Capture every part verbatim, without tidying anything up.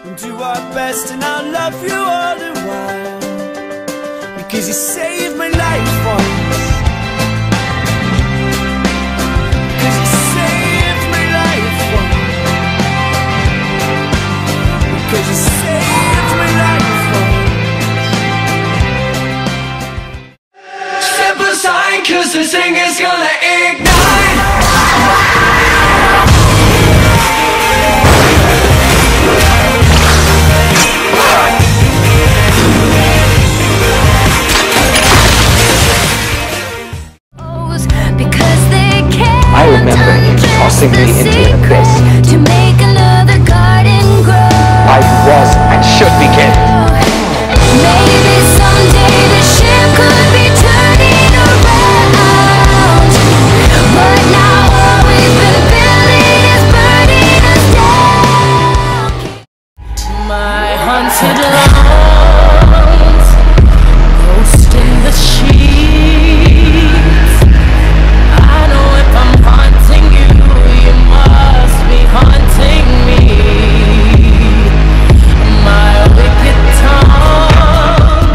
and do our best, and I'll love you all the while, because you saved my life once. Because you saved my life once. Because you saved my life once. Simple sign, cause the thing is gonna ignite. I remember him tossing me into an abyss. To make another garden grow. Life was and should begin. Maybe someday the ship could be turning around, but now all we've been building is burning us down. My haunted lawns, ghost in the sheets. I know if I'm haunting you, you must be haunting me. My wicked tongue.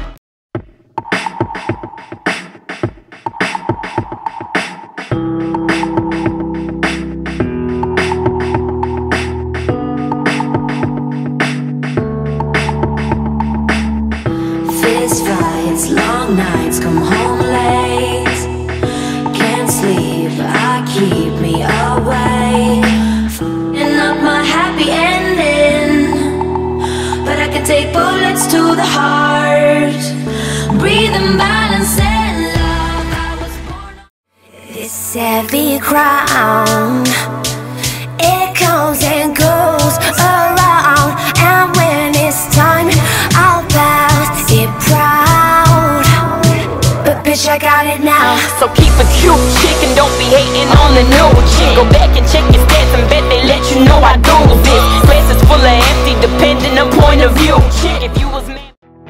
Fist fights, long nights, come home late. Can't sleep, I keep me awake. F***ing up my happy ending, but I can take bullets to the heart. Breathe and balance and love. I was born on this heavy crown. It comes and goes around, and when it's time, I'll pass it proud. But bitch, I got it now. So keep a cute chick and don't be hating on the new chick. Go back and check your stats and bet they let you know I do this. Glass is full of empty depending on point of view. Chick, if you was me.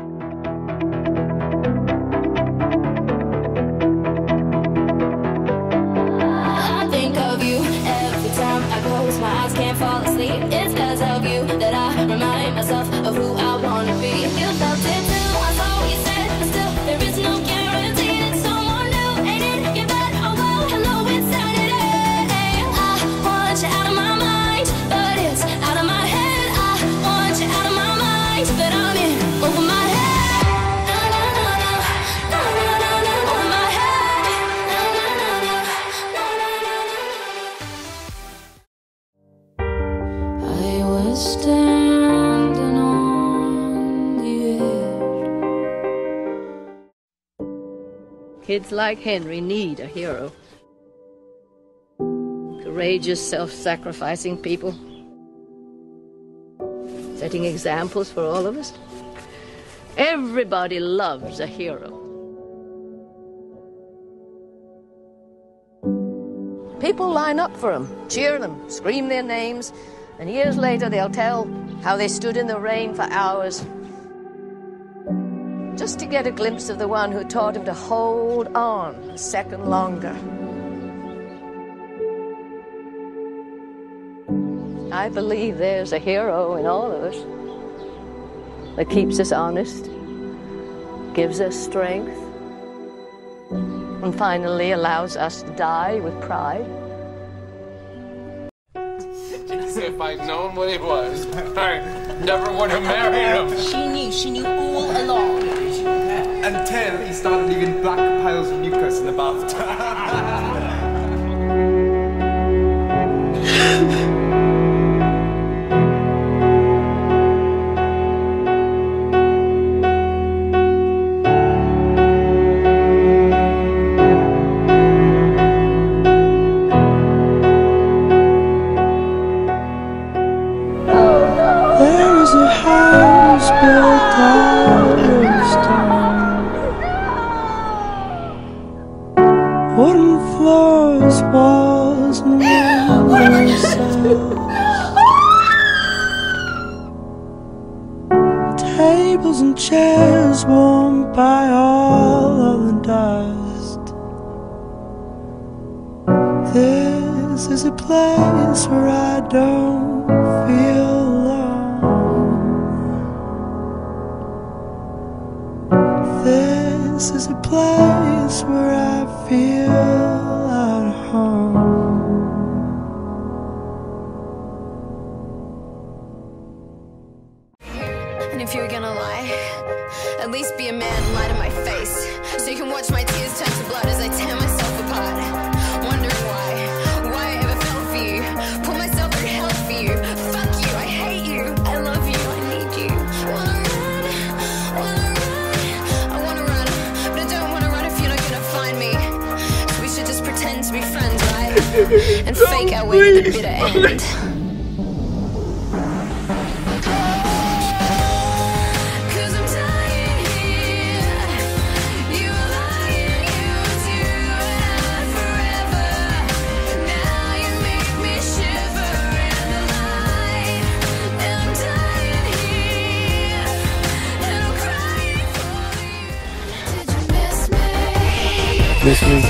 I think of you every time I close my eyes, can't fall asleep. It's cause of you that I remind myself of who I wanna be. You felt it too, I saw what you said, but still there is no guarantee that someone new ain't in your bed. Oh well, hello, it's Saturday. I want you out of my mind, but it's out of my head. I want you out of my mind, but I'm in over my head. Na na na na, na na na na, over my head. Na na na na, na na na na. I was standing on the edge. Kids like Henry need a hero. Courageous, self-sacrificing people. Setting examples for all of us. Everybody loves a hero. People line up for them, cheer them, scream their names, and years later they'll tell how they stood in the rain for hours just to get a glimpse of the one who taught him to hold on a second longer. I believe there's a hero in all of us that keeps us honest, gives us strength, and finally allows us to die with pride. If I'd known what he was, I never would have married him. She knew, she knew all along. Until he started leaving black piles of mucus in the bathtub. There's a house built out of stone, wooden floors, walls, and windows. Tables and chairs warmed by all of the dust. This is a place where I don't feel lost. is a place where I feel at home. And if you're gonna lie, at least be a man and lie to my face, so you can watch my tears turn to blood as I tear myself apart. Wondering why, why I ever fell for you, put myself through hell for you. Fuck you, I hate you, I love you, I need you. Wanna run, wanna run, I wanna run, but I don't wanna run if you're not gonna find me. So we should just pretend to be friends, right? And fake our way to the bitter end. Miss me?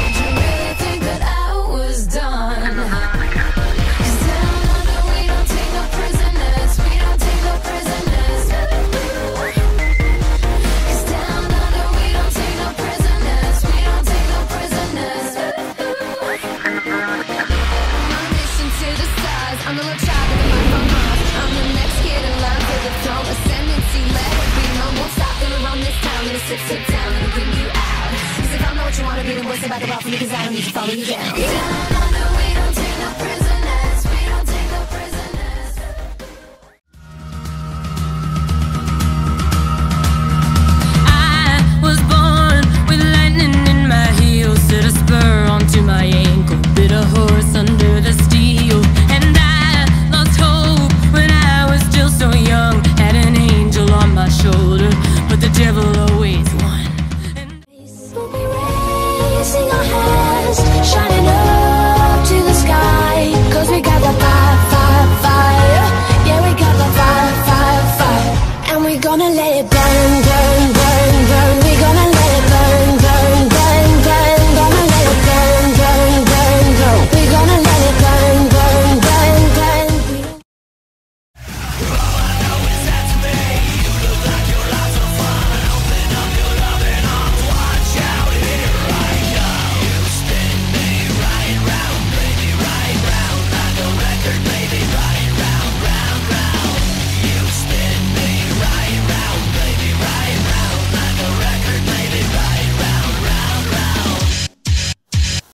Sit, sit down and bring you out. Cause if I know what you wanna be, then what's about to offer me? Cause I don't need to follow you down.